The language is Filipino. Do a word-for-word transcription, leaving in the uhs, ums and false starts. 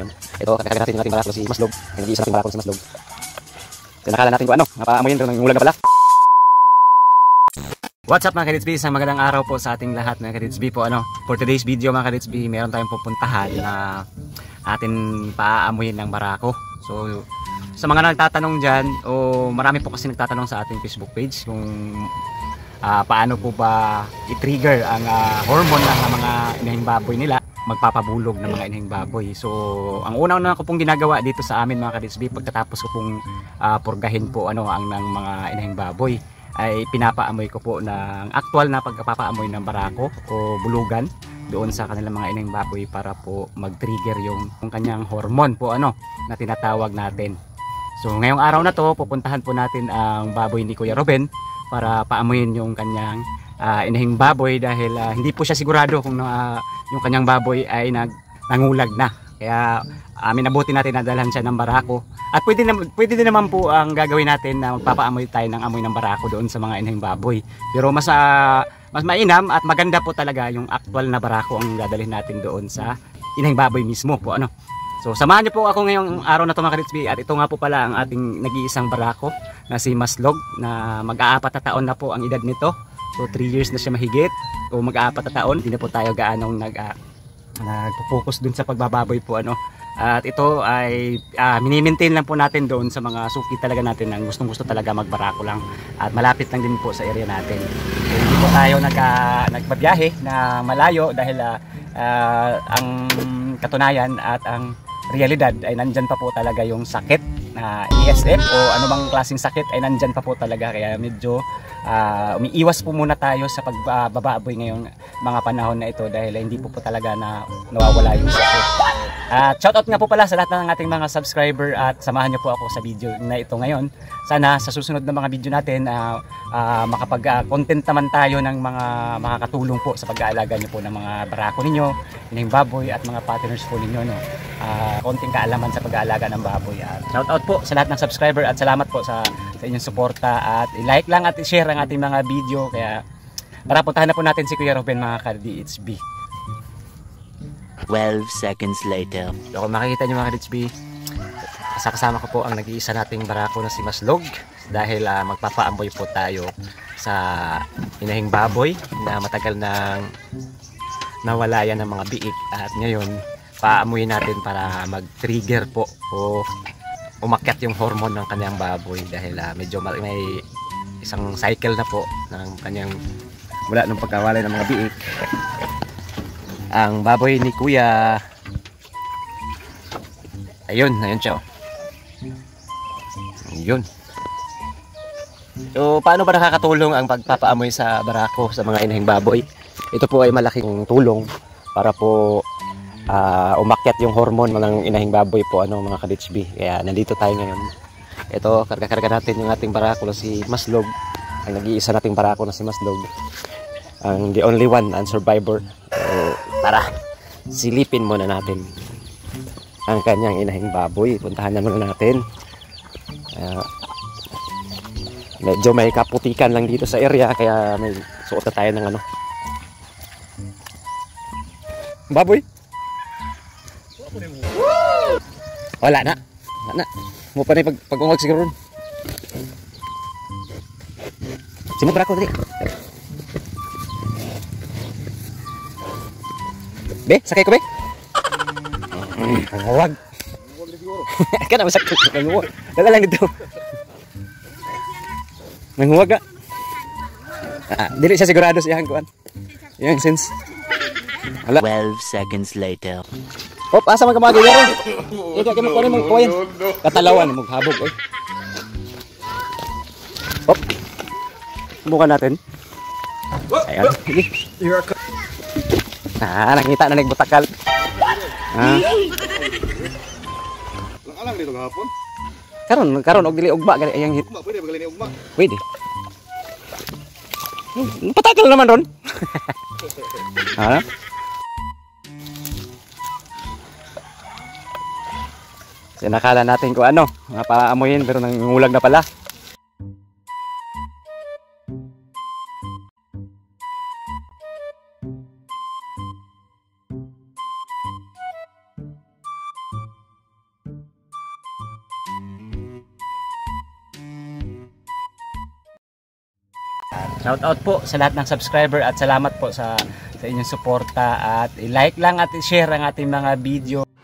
Ito, kakakarga natin yung ating barako si Maslog. Ay, nag-iisa natin barako si Maslog. So, nakala natin kung ano, napaamoyin pero nangulag na pala. What's up mga Kadits B? Isang magandang araw po sa ating lahat mga Kadits B po. Ano, for today's video mga Kadits B, meron tayong pupuntahan na atin paaamuyin ng barako. So, sa mga nagtatanong dyan, o marami po kasi nagtatanong sa ating Facebook page kung uh, paano po ba i-trigger ang uh, hormone ng mga inahing baboy nila, magpapabulog ng mga inahing baboy. So, ang unang-una ko pong ginagawa dito sa amin mga Kadits B, pagkatapos ko pong uh, purgahin po ano, ang ng mga inahing baboy, ay pinapaamoy ko po ng actual na pagpapaamoy ng barako o bulugan doon sa kanilang mga inahing baboy para po mag-trigger yung, yung kanyang hormone po ano na tinatawag natin. So ngayong araw na to pupuntahan po natin ang baboy ni Kuya Ruben para paamuyin yung kanyang uh, inahing baboy dahil uh, hindi po siya sigurado kung uh, yung kanyang baboy ay nag nangulag na. Kaya uh, minabuti natin na dalhan siya ng barako. At pwede, na, pwede din naman po ang gagawin natin na magpapaamoy tayo ng amoy ng barako doon sa mga inahing baboy. Pero mas, uh, mas mainam at maganda po talaga yung actual na barako ang dadalhin natin doon sa inahing baboy mismo po. Ano? So samahan niyo po ako ngayong araw na ito mga Kadits B. At ito nga po pala ang ating nag-iisang barako na si Maslog na mag-aapat na taon na po ang edad nito. So three years na siya mahigit o mag-aapat na taon. Hindi na po tayo gaanong nag- uh, nagpo-focus dun sa pagbababoy po ano. At ito ay uh, mini-maintain lang po natin doon sa mga suki talaga natin na gustong gusto talaga magbarako lang at malapit lang din po sa area natin. So, hindi po tayo nag, uh, nagbabiyahe na malayo dahil uh, uh, ang katunayan at ang realidad ay nandyan pa po talaga yung sakit na E S F o anumang klaseng sakit ay nandyan pa po talaga, kaya medyo uh, umiiwas po muna tayo sa pagbababoy ngayong mga panahon na ito dahil hindi po po talaga na nawawala yung sakit. At uh, shoutout nga po pala sa lahat ng ating mga subscriber at samahan niyo po ako sa video na ito ngayon. Sana sa susunod na mga video natin uh, uh, makapag-content uh, naman tayo ng mga makakatulong po sa pag-aalaga niyo po ng mga barako ninyo, inahing baboy at mga partners po ninyo. No? Uh, konting kaalaman sa pag-aalaga ng baboy. At shoutout po sa lahat ng subscriber at salamat po sa, sa inyong suporta at i-like lang at i-share ang ating mga video. Kaya tara, puntahan na po natin si Kuya Ruben mga Kadits B. twelve seconds later. So kung makikita nyo mga Kadits B, kasama ko po ang nag-iisa nating barako na si Maslog dahil uh, magpapaamoy po tayo sa inahing baboy na matagal nang nawala yan ng mga biik at ngayon paamuyin natin para mag-trigger po o umakyat yung hormone ng kanyang baboy dahil uh, medyo may isang cycle na po ng kanyang mula nung pagkawalay ng mga biik ang baboy ni Kuya. Ayun, ayun siya. Ayun. So, paano ba nakakatulong ang pagpapaamoy sa barako sa mga inahing baboy? Ito po ay malaking tulong para po uh, umakyat yung hormone ng inahing baboy po ano mga Kadits B. Kaya nandito tayo ngayon. Ito, karga-karga natin yung ating barako na si Maslog. Ang nag-iisa nating barako na si Maslog. Ang the only one, ang survivor. So, tara, silipin muna natin ang kanyang inahing baboy. Puntahan na muna natin. Uh, medyo may kaputikan lang dito sa area kaya may suot na tayo ng ano. Baboy? Wala na. Wala na. Mo pa na pag-ungag siguro. Simot barako dali. Be, sakay ko be. Huwag. Huwag na masakit. Nanguwag. Dala lang dito. Nanguwag ka. Ah, dili siya sigurado sa iyang kuan. Yung sense. Hala. twelve seconds later. Hop, asa man ka mga gayaro? Ika kay mo kunin mo kuyan. Katalawan mo habog eh. Hop. Subukan natin. Ayan. Ah, nakita na nagbutakal. Ah. Alang dito gahapon. Karon, karon og dili ugma gani ayang hit. Ugma pwede ba gali ugma? Pwede. Hmm, patakal naman ron. Ha? Sinakala natin ko ano, mapaamuyin pero nangungulag na pala. Shout out po sa lahat ng subscriber at salamat po sa sa inyong suporta at i-like lang at i-share ang ating mga video.